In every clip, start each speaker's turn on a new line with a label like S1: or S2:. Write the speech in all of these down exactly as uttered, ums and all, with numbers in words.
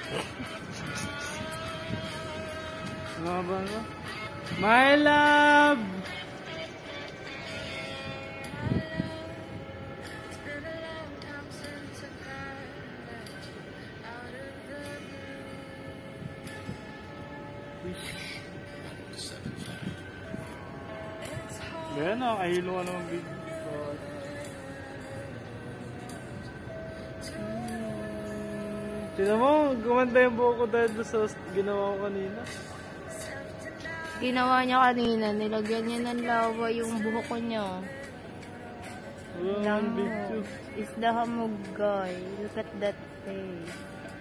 S1: Ano ba no? My love! Yan o, kahilo ka naman video. Tignan mo, gumanda yung buhok ko dahil sa ginawa ko kanina.
S2: Ginawa niya kanina, nilagyan niya ng lawa yung buhok ko niya.
S1: Wala ang video.
S2: Is the hamog guy. Look at that face.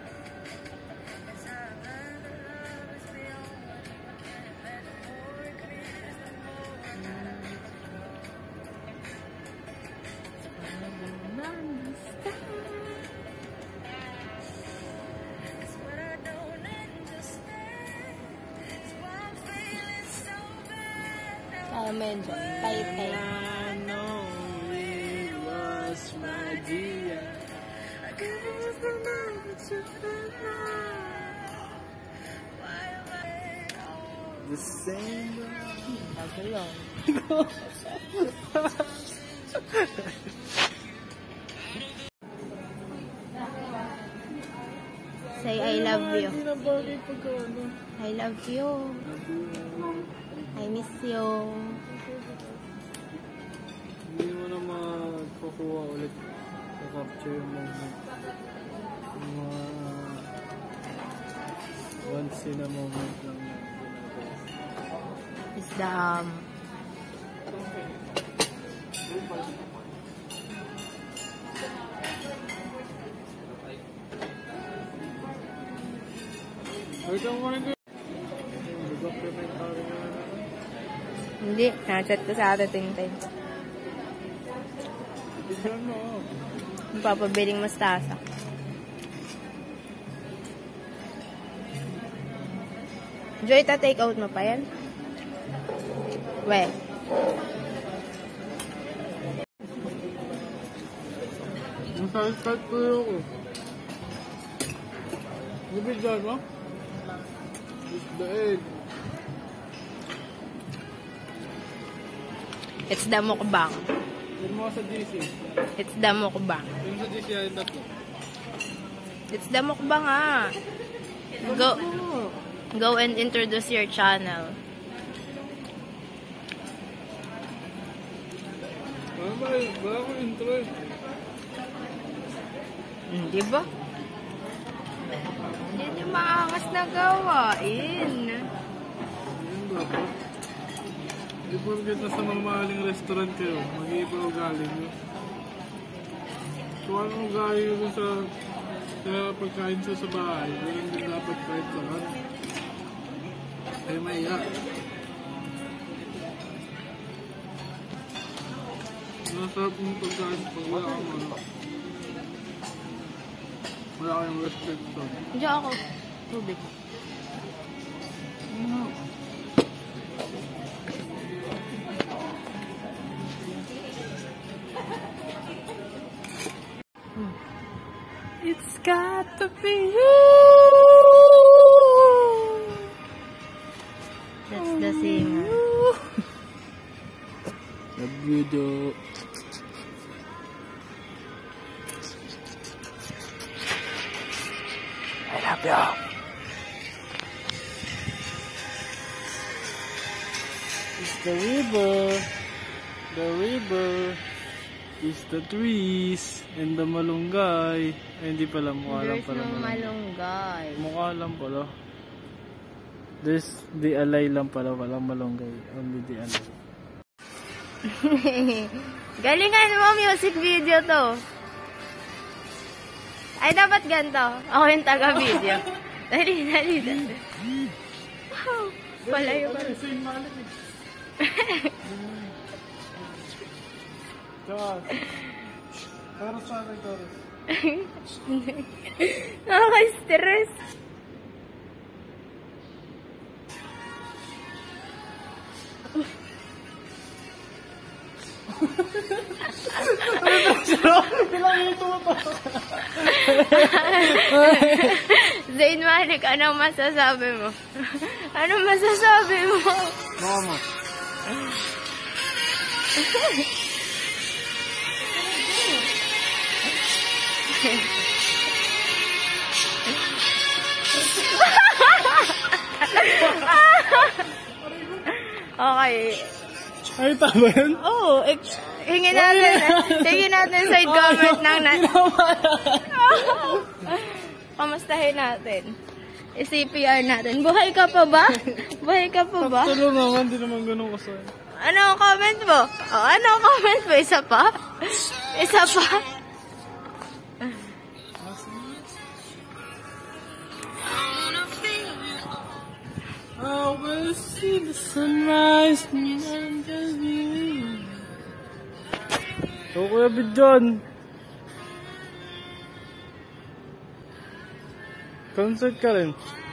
S2: Ah, medyo tay-tay.
S1: I know it was my dear. The same.
S2: Ako lang. Say I love you. I love you. I miss you.
S1: Hindi mo na magkukuha ulit sa capture yung moment. Yung mga once in a moment lang yan.
S2: It's the um
S1: Ay, kang mga nag-
S2: hindi, na-chat ko sa ate Tintin.
S1: Bigyan mo.
S2: Papabiling mustasa. Joy, ta-take out mo pa yan? Well.
S1: Masakit-sakit ko yun ako. Nabigyan mo? It's the egg.
S2: It's the mukbang.
S1: Yun mo sa D C.
S2: It's the mukbang.
S1: Yun sa D C ay tatlo.
S2: It's the mukbang ah. Go, go and introduce your channel.
S1: Ano ba? Wala akong intro eh.
S2: Hindi ba? Yan yung maangas na gawain.
S1: Yun ba ba? Hindi po rin nasa mamahaling restaurant kayo. Mag-iiba ugali nyo. Kung anong ugali nyo sa, sa pagkain sa sa bahay, ganyan din dapat kahit saan. Ay maiyak. Nasarap yung pagkain pag wala kang ano. Wala kayong respect sa.
S2: Diyan ako. Tubig.
S1: Ano?
S2: It's got to be you. That's the singer.
S1: Love you, do. I love you. It's the river. The river is the trees and the malunggay. Ay, hindi pala. Mukha lang
S2: There's
S1: pala.
S2: no malunggay.
S1: Mukha lang pala. There's the alay lang pala. Walang malunggay. Only the alay.
S2: Galingan mo, music video to. Ay, dapat ganito. Ako yung taga-video. Dali, dali, dali. Wow. Palayo pa.
S1: Taras. Taras sa akin, taras.
S2: Nakaka-stress.
S1: Ilang ito mo to?
S2: Zayn Malik, anong masasabi mo? Anong masasabi mo?
S1: Mama.
S2: Okay.
S1: Ay, tama yan?
S2: Oo, oh, hingin natin, hingin natin side comment ng nat. Kamustahin natin. I-C P R natin. Buhay ka pa ba? Buhay ka pa ba?
S1: Tulo naman, di naman ganun kasaya.
S2: Ano ang comment mo? Oh, ano ang comment mo? Isa pa? Isa pa?
S1: I will see the sunrise and just be. So, Kuya Bidyon. Concert ka rin.